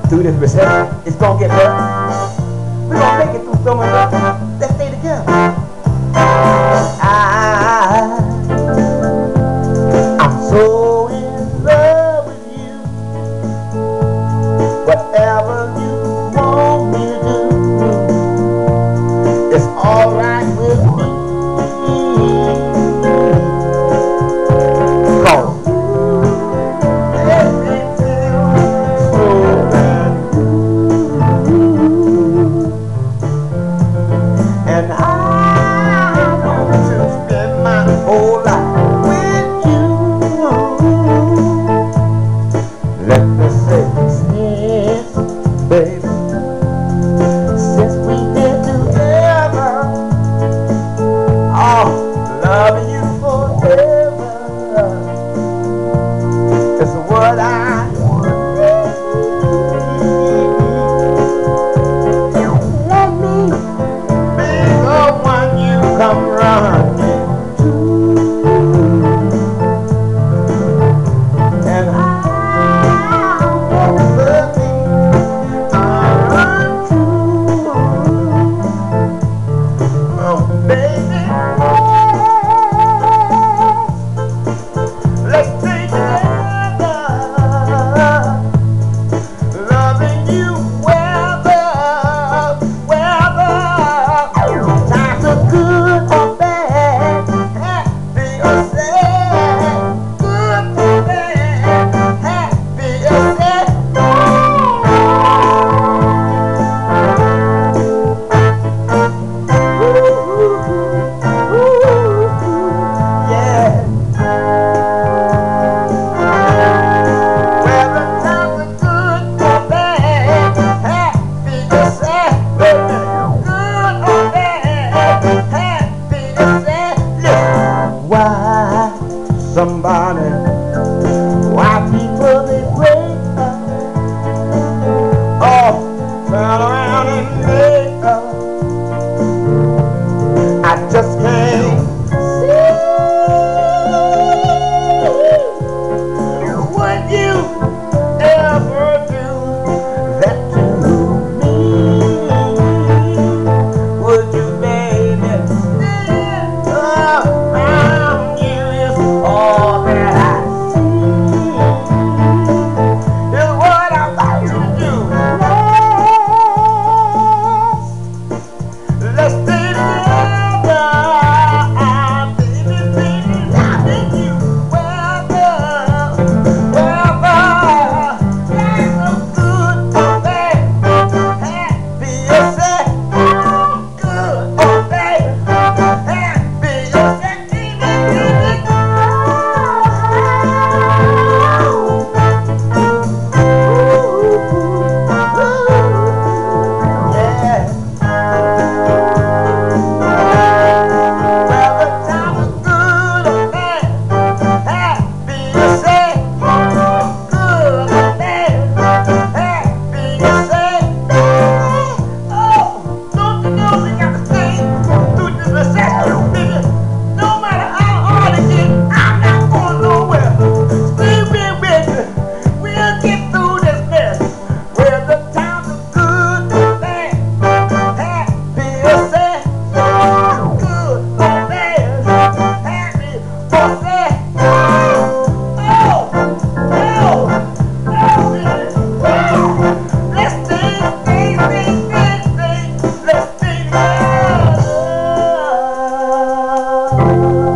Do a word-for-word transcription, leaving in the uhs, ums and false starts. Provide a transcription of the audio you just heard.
through this recession. It's gonna get better. We're gonna make it through so much better. Let's stay together. I, I'm so in love with you. Whatever you want me to do, it's alright with me. And I want to spend my whole life with you. Let me say, since, baby, since we been together, oh, loving you forever is what I come running to, and I want the thing I run to. Oh, baby, let's stay together, loving you weather, weather. Times are good. Why somebody, why people they break up, oh, turn around and make up. I just can't see would you ever do that to me? Would you, baby, stand around you? All that I see is what I'm about to do. Let's, let's stay together, baby, baby, loving you weather, weather. Life so good or bad, happy or sad, good or bad, happy or sad, keep it, keep it. Let's stay together.